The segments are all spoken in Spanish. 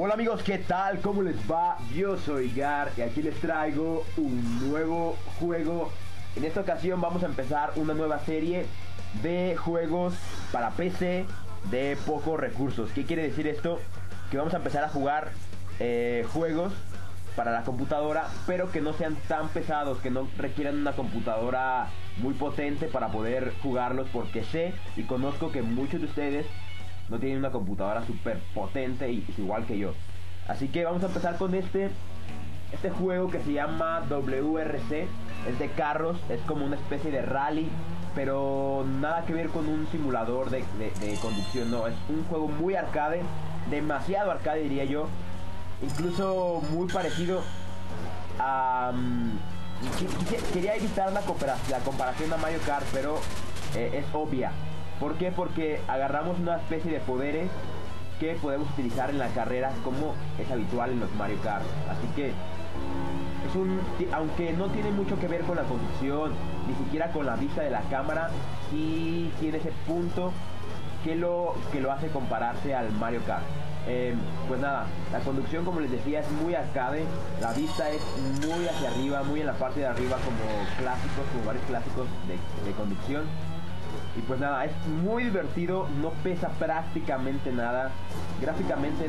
Hola amigos, ¿qué tal? ¿Cómo les va? Yo soy Gar y aquí les traigo un nuevo juego. En esta ocasión vamos a empezar una nueva serie de juegos para PC de pocos recursos. ¿Qué quiere decir esto? Que vamos a empezar a jugar juegos para la computadora, pero que no sean tan pesados, que no requieran una computadora muy potente para poder jugarlos, porque sé y conozco que muchos de ustedes no tienen una computadora súper potente y es igual que yo. Así que vamos a empezar con este juego que se llama WRC. Es de carros, es como una especie de rally, pero nada que ver con un simulador de conducción. No, es un juego muy arcade, demasiado arcade diría yo. Incluso muy parecido a... quería evitar la comparación a Mario Kart, pero es obvia. ¿Por qué? Porque agarramos una especie de poderes que podemos utilizar en la carrera como es habitual en los Mario Kart. Así que aunque no tiene mucho que ver con la conducción, ni siquiera con la vista de la cámara, sí tiene ese punto que lo hace compararse al Mario Kart. Pues nada, la conducción, como les decía, es muy arcade. La vista es muy hacia arriba, muy en la parte de arriba, como varios clásicos de conducción. Y pues nada, es muy divertido, no pesa prácticamente nada. Gráficamente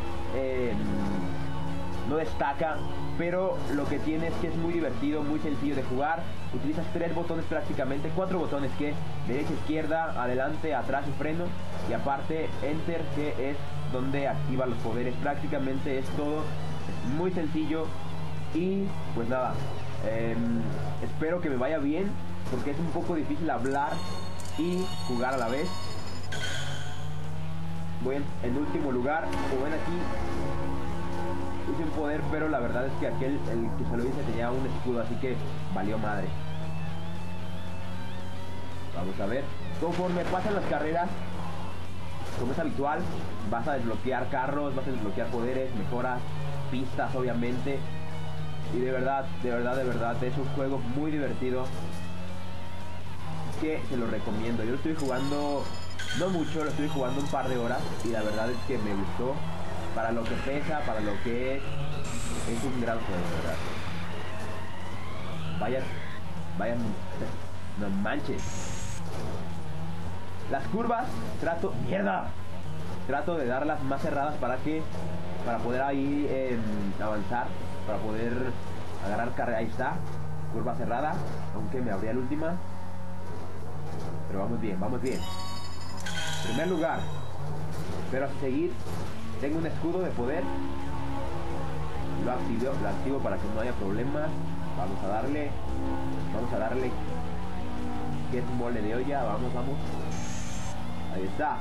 no destaca, pero lo que tiene es que es muy divertido, muy sencillo de jugar. Utilizas 3 botones prácticamente, 4 botones, que derecha, izquierda, adelante, atrás y freno. Y aparte Enter, que es donde activa los poderes. Prácticamente es todo, es muy sencillo. Y pues nada, espero que me vaya bien, porque es un poco difícil hablar y jugar a la vez. Voy en último lugar. Como ven aquí, hice un poder, pero la verdad es que el que se lo hice tenía un escudo, así que valió madre. Vamos a ver. Conforme pasan las carreras, como es habitual, vas a desbloquear carros, vas a desbloquear poderes, mejoras, pistas obviamente. Y de verdad es un juego muy divertido, que se lo recomiendo. Yo lo estoy jugando, no mucho, lo estoy jugando un par de horas, y la verdad es que me gustó. Para lo que pesa, para lo que es un gran juego, ¿verdad? Vayan, no manches. Las curvas, trato de darlas más cerradas para poder ahí avanzar, para poder agarrar carrera. Ahí está, curva cerrada, aunque me abría la última. Pero vamos bien. Primer lugar. Pero a seguir, tengo un escudo de poder. Lo activo para que no haya problemas. Vamos a darle. Que es un mole de olla. Vamos. Ahí está.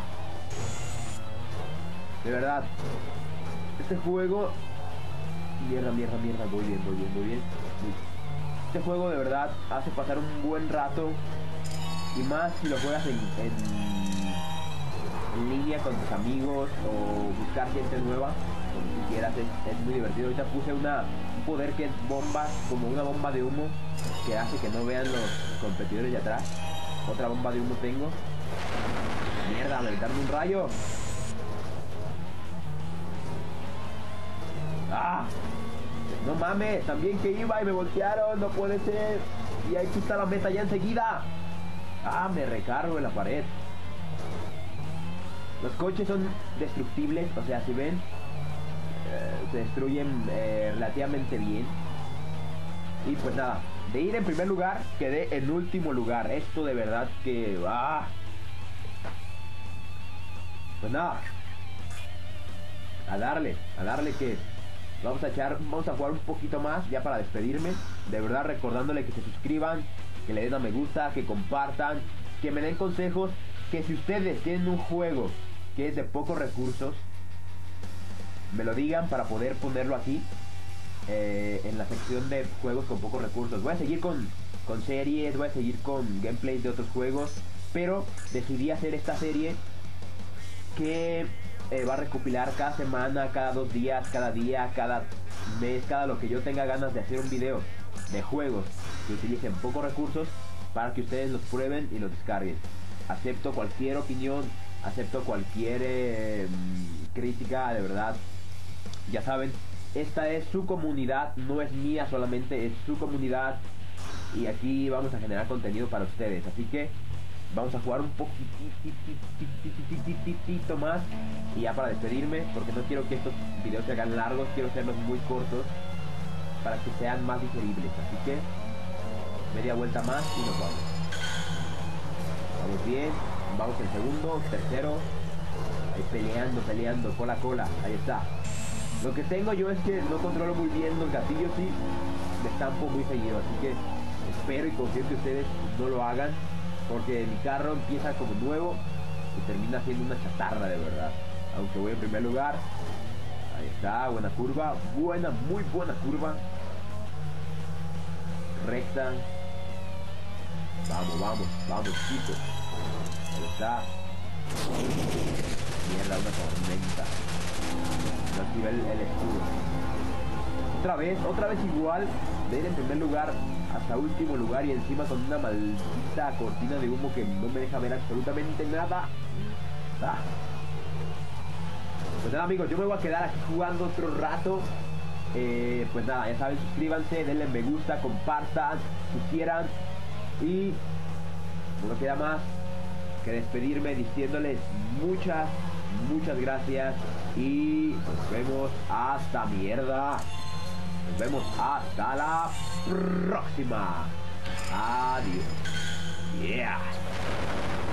De verdad, este juego... Mierda. Voy bien. Este juego de verdad hace pasar un buen rato. Y más si lo juegas en línea con tus amigos, o buscar gente nueva, como si quieras. Es muy divertido. Ahorita puse un poder que es bomba, como una bomba de humo, que hace que no vean los competidores de atrás. Otra bomba de humo tengo. Mierda, me aventaron un rayo. ¡Ah! No mames, también que iba y me voltearon, no puede ser. Y ahí está la meta ya enseguida. Ah, me recargo en la pared. Los coches son destructibles, o sea, si ven, se destruyen relativamente bien. Y pues nada, de ir en primer lugar, quedé en último lugar. Esto de verdad que... Pues nada, a darle que vamos a jugar un poquito más ya para despedirme. De verdad, recordándole que se suscriban, que le den a me gusta, que compartan, que me den consejos, que si ustedes tienen un juego que es de pocos recursos, me lo digan para poder ponerlo aquí en la sección de juegos con pocos recursos. Voy a seguir con series, voy a seguir con gameplays de otros juegos, pero decidí hacer esta serie que va a recopilar cada semana, cada 2 días, cada día, cada mes, cada lo que yo tenga ganas de hacer un video de juegos que utilicen pocos recursos, para que ustedes los prueben y los descarguen. Acepto cualquier opinión, acepto cualquier crítica, de verdad. Ya saben, esta es su comunidad, no es mía solamente, es su comunidad. Y aquí vamos a generar contenido para ustedes. Así que vamos a jugar un poquitito más. Y ya para despedirme, porque no quiero que estos videos se hagan largos, quiero hacerlos muy cortos para que sean más digeribles. Así que media vuelta más y nos vamos. Vamos bien, vamos el segundo, tercero. Ahí peleando, cola a cola. Ahí está. Lo que tengo yo es que no controlo muy bien los gatillos y me estampo muy seguido. Así que espero y confío que ustedes no lo hagan, porque mi carro empieza como nuevo y termina siendo una chatarra de verdad. Aunque voy en primer lugar. Ahí está, buena curva. Buena, muy buena curva. Recta. Vamos, chicos. Ahí está. Mierda, una tormenta. No activa el escudo. Otra vez igual. De ir en primer lugar hasta último lugar y encima con una maldita cortina de humo que no me deja ver absolutamente nada. Pues nada, amigos, yo me voy a quedar aquí jugando otro rato. Pues nada, ya saben, suscríbanse, denle me gusta, compartan si quieran. Y no me queda más que despedirme diciéndoles muchas gracias. Y nos vemos hasta mierda. Nos vemos hasta la próxima. Adiós. Yeah.